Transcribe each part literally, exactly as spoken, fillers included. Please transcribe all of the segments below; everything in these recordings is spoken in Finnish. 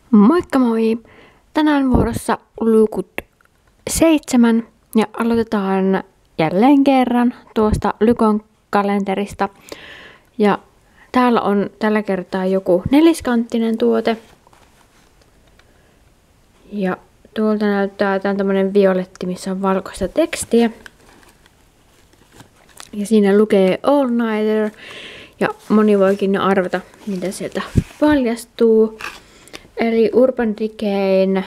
Moikka moi! Tänään vuorossa lukut seitsemän ja aloitetaan jälleen kerran tuosta Lykon kalenterista. Ja täällä on tällä kertaa joku neliskanttinen tuote. Ja tuolta näyttää, tää on tämmönen violetti, missä on valkoista tekstiä. Ja siinä lukee All Nighter. Ja moni voikin arvata, mitä sieltä paljastuu. Eli Urban Decayn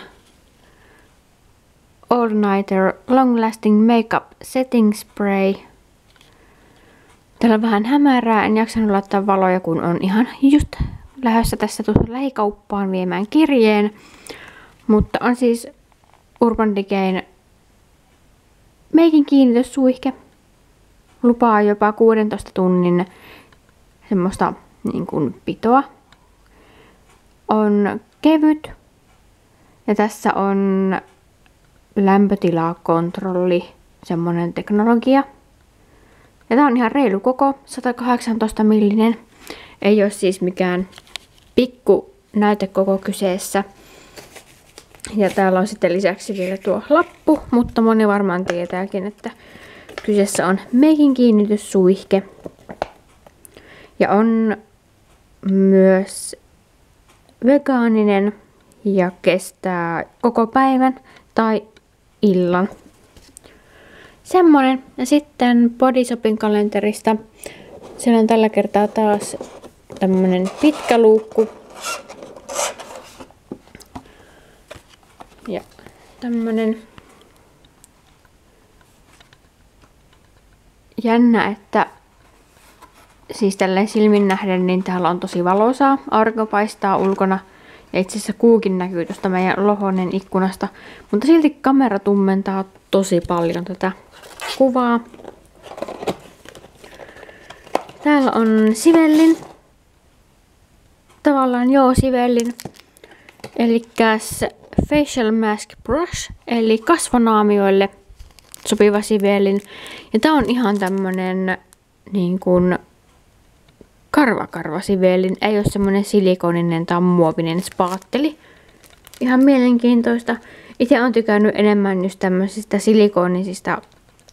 All Nighter Long Lasting Makeup Setting Spray. Täällä on vähän hämärää, en jaksanut laittaa valoja, kun on ihan just lähdössä tässä tuossa lähikauppaan viemään kirjeen. Mutta on siis Urban Decayn meikin kiinnityssuihke. Lupaa jopa kuudentoista tunnin semmoista niin kuin pitoa. On kevyt ja tässä on lämpötilakontrolli, semmonen teknologia. Ja tää on ihan reilu koko, sata kahdeksantoista millinen. Ei ole siis mikään pikku näytekoko kyseessä. Ja täällä on sitten lisäksi vielä tuo lappu, mutta moni varmaan tietääkin, että kyseessä on meikin kiinnityssuihke. Ja on myös vegaaninen ja kestää koko päivän tai illan. Semmonen. Ja sitten Body Shopin kalenterista. Siellä on tällä kertaa taas tämmönen pitkä luukku. Ja tämmönen jännä, että siis tälleen silmin nähden, niin täällä on tosi valoisaa. Aurinko paistaa ulkona. Ja itse asiassa kuukin näkyy tuosta meidän lohonen ikkunasta. Mutta silti kamera tummentaa tosi paljon tätä kuvaa. Täällä on Sivellin. Tavallaan joo Sivellin. Elikkäs Facial Mask Brush. Eli kasvonaamioille sopiva Sivellin. Ja tää on ihan tämmönen niin kuin karvakarva Sivellin. Ei ole semmonen silikoninen tai muovinen spaatteli. Ihan mielenkiintoista. Itse olen tykännyt enemmän just tämmöisistä silikonisista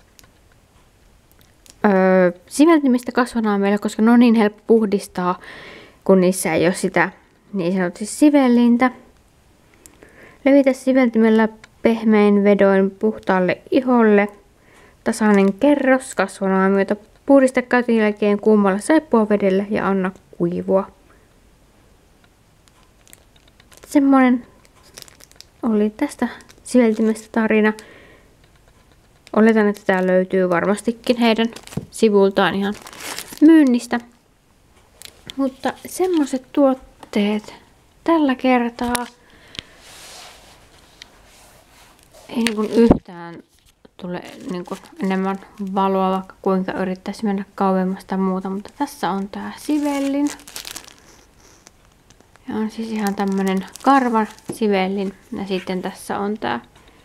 öö, siveltimistä kasvonaamioilla, koska ne on niin helppo puhdistaa, kun niissä ei ole sitä niin sanotusti sivellintä. Levitä siveltimellä pehmein vedoin puhtaalle iholle. Tasainen kerros kasvonaamiota. Puhdista käytön jälkeen kuumalla saippuavedellä ja anna kuivua. Semmonen oli tästä siveltimestä tarina. Oletan, että tää löytyy varmastikin heidän sivultaan ihan myynnistä. Mutta semmoset tuotteet tällä kertaa. Ei niin kuin yhtään tule niin kuin enemmän valoa, vaikka kuinka yrittäisi mennä kauemmasta ja muuta. Mutta tässä on tää Sivellin. Ja on siis ihan tämmönen karvan Sivellin. Ja sitten tässä on tää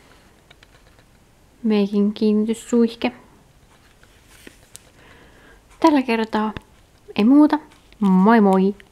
meikin kiinnityssuihke. Tällä kertaa ei muuta. Moi moi!